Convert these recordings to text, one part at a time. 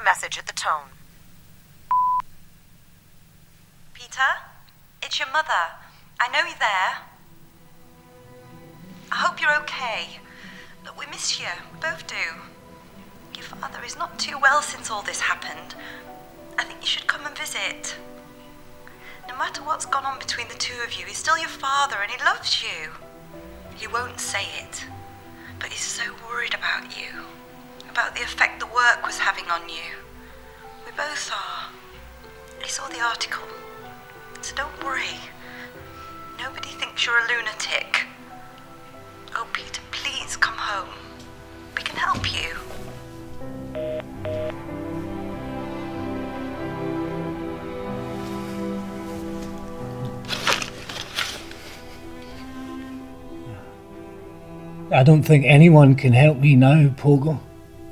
message at the tone. Peter? It's your mother. I know you're there. I hope you're okay. Look, we miss you. We both do. Your father is not too well since all this happened. I think you should come and visit. No matter what's gone on between the two of you, he's still your father and he loves you. He won't say it, but he's so worried about you, about the effect the work was having on you. We both are. He saw the article, so don't worry. Nobody thinks you're a lunatic. Oh, Peter, please come home. We can help you. I don't think anyone can help me now, Pogo.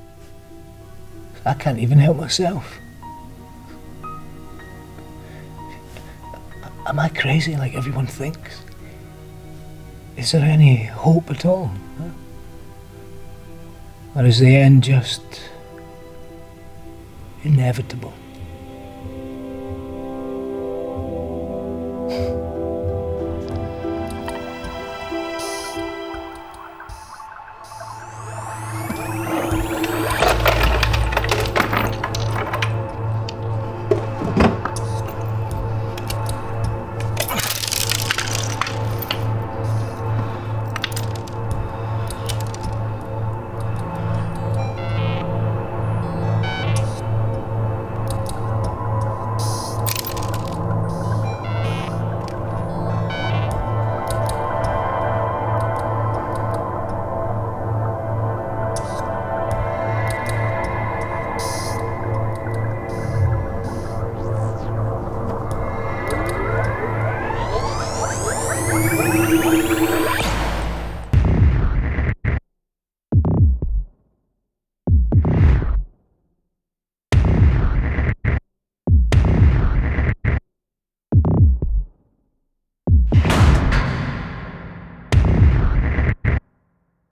I can't even help myself. Am I crazy like everyone thinks? Is there any hope at all? Huh? Or is the end just inevitable?